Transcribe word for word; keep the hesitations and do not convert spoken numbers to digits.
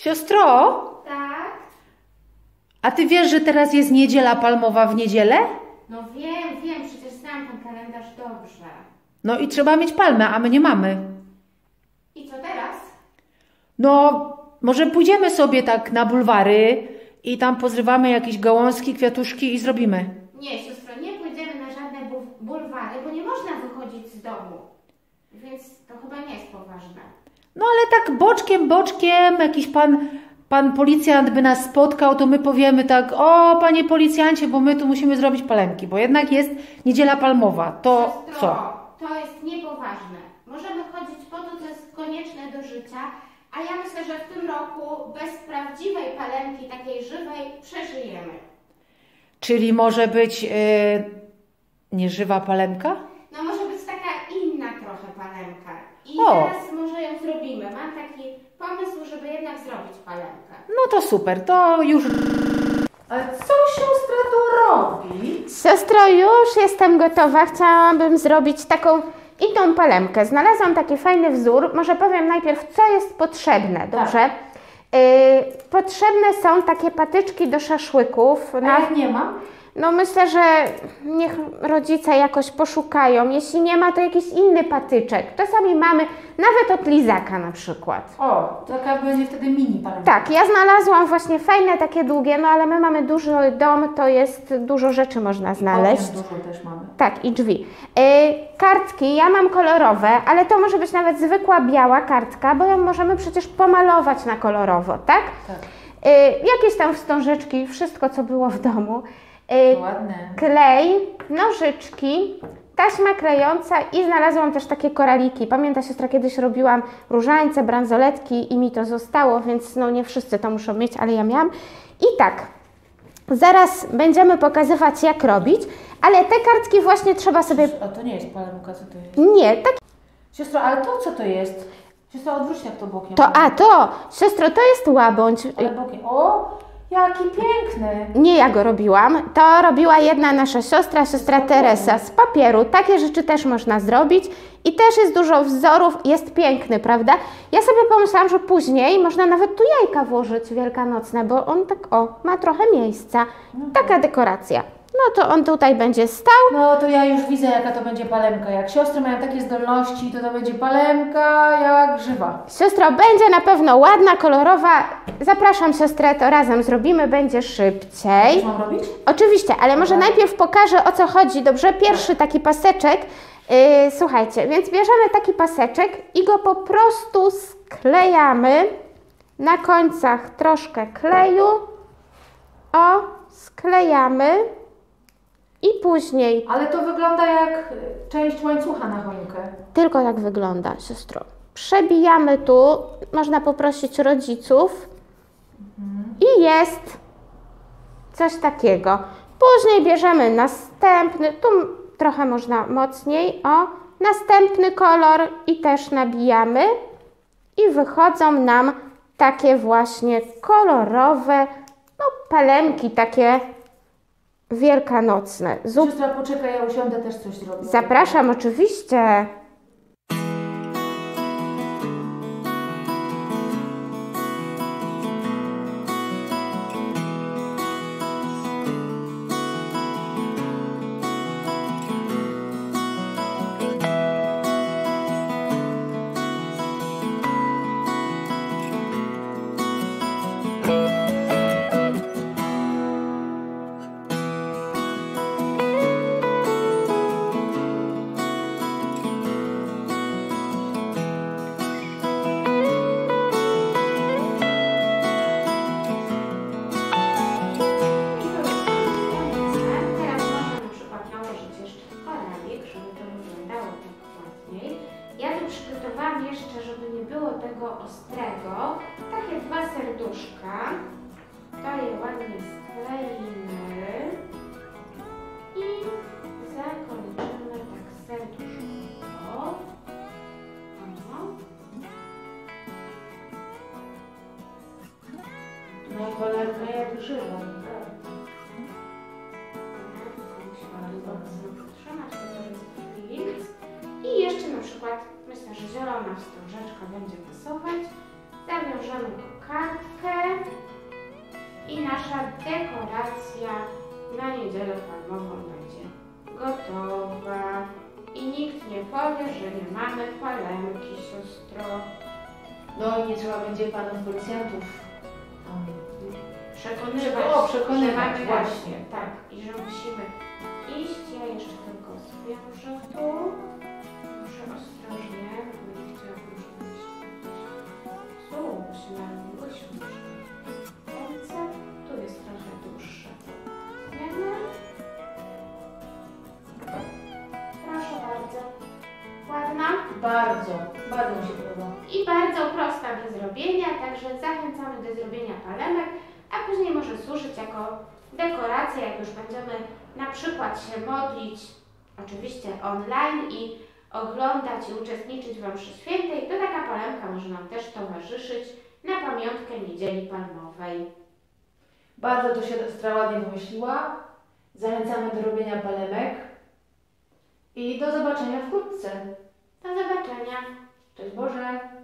Siostro? Tak? A ty wiesz, że teraz jest niedziela palmowa w niedzielę? No wiem, wiem, przecież znam ten kalendarz dobrze. No i trzeba mieć palmę, a my nie mamy. I co teraz? No, może pójdziemy sobie tak na bulwary i tam pozrywamy jakieś gałązki, kwiatuszki i zrobimy. Nie, siostro, nie pójdziemy na żadne bu- bulwary, bo nie można wychodzić z domu. Więc to chyba nie jest poważne. No ale tak boczkiem, boczkiem, jakiś pan, pan policjant by nas spotkał, to my powiemy tak, o panie policjancie, bo my tu musimy zrobić palemki, bo jednak jest niedziela palmowa. To Siostro, co? to jest niepoważne. Możemy chodzić po to, co jest konieczne do życia, a ja myślę, że w tym roku bez prawdziwej palemki, takiej żywej, przeżyjemy. Czyli może być yy, nieżywa palemka? No może być taka inna trochę palemka. I O. teraz może ją zrobimy. Mam taki pomysł, żeby jednak zrobić palemkę. No to super, to już... Ale co siostra tu robi? Siostro, już jestem gotowa. Chciałabym zrobić taką inną palemkę. Znalazłam taki fajny wzór. Może powiem najpierw, co jest potrzebne, dobrze? Yy, potrzebne są takie patyczki do szaszłyków. A Na... jak nie ma? No myślę, że niech rodzice jakoś poszukają. Jeśli nie ma, to jakiś inny patyczek. Czasami mamy nawet od lizaka na przykład. O, taka będzie wtedy mini palemka. Tak, ja znalazłam właśnie fajne takie długie, no ale my mamy duży dom, to jest dużo rzeczy można znaleźć. Okien dużo też mamy. Tak, i drzwi. Yy, kartki, ja mam kolorowe, ale to może być nawet zwykła biała kartka, bo ją możemy przecież pomalować na kolorowo, tak? Tak. Yy, jakieś tam wstążeczki, wszystko co było w domu. Yy, Ładne. klej, nożyczki, taśma klejąca i znalazłam też takie koraliki. Pamięta siostra, kiedyś robiłam różańce, bransoletki i mi to zostało, więc no nie wszyscy to muszą mieć, ale ja miałam. I tak, zaraz będziemy pokazywać jak robić, ale te kartki właśnie trzeba sobie... A to nie jest palemka, co to jest? Nie, tak... Siostro, ale to co to jest? Siostro, odwróć jak to bokiem. To, a to, siostro, to jest łabędź. Ale bokiem. O, jaki piękny. Nie ja go robiłam, to robiła jedna nasza siostra, siostra Teresa, z papieru. Takie rzeczy też można zrobić i też jest dużo wzorów, jest piękny, prawda? Ja sobie pomyślałam, że później można nawet tu jajka włożyć wielkanocne, bo on tak, o, ma trochę miejsca. Taka dekoracja. No to on tutaj będzie stał. No to ja już widzę, jaka to będzie palemka. Jak siostry mają takie zdolności, to to będzie palemka jak żywa. Siostro, będzie na pewno ładna, kolorowa. Zapraszam siostrę, to razem zrobimy, będzie szybciej. Co mam robić? Oczywiście, ale może najpierw pokażę, o co chodzi, dobrze? Pierwszy taki paseczek. Yy, słuchajcie, więc bierzemy taki paseczek i go po prostu sklejamy. Na końcach troszkę kleju. O, sklejamy. I później... Ale to wygląda jak część łańcucha na choinkę. Tylko tak wygląda, siostro. Przebijamy tu, można poprosić rodziców mhm. i jest coś takiego. Później bierzemy następny, tu trochę można mocniej, o, następny kolor i też nabijamy i wychodzą nam takie właśnie kolorowe, no palemki takie wielkanocne. Zup... Siostra, poczekaj, ja usiądę też coś zrobić. Zapraszam, oczywiście. Przygotowałam jeszcze, żeby nie było tego ostrego, takie dwa serduszka. To je ładnie skleimy i zakończymy tak serduszko. O. No palemka jak żywa. Trzymać to jest i jeszcze na przykład myślę, że zielona wstążeczka będzie pasować. Zawiążemy bierzemy kokardkę i nasza dekoracja na Niedzielę Palmową będzie gotowa. I nikt nie powie, że nie mamy palemki, siostro. No i nie trzeba będzie panów policjantów um, Przekonywać, o, przekonywać, że mamy właśnie. Tak, i że musimy iść. Ja jeszcze tylko zwiążę tu. Muszę ostrożnie, bo nie chciałabym, żeby mi się tu się narobiłyśmy ręce. Tu jest trochę dłuższe. Zmiany. Proszę bardzo. Ładna? Bardzo, bardzo mi się podoba. I bardzo prosta do zrobienia, także zachęcamy do zrobienia palemek, a później może służyć jako dekoracja, jak już będziemy na przykład się modlić, oczywiście online i oglądać i uczestniczyć w mszy świętej, to taka palemka może nam też towarzyszyć na pamiątkę Niedzieli Palmowej. Bardzo to się Stra ładnie wymyśliła. Zachęcamy do robienia palemek i do zobaczenia wkrótce. Do zobaczenia. Cześć Boże!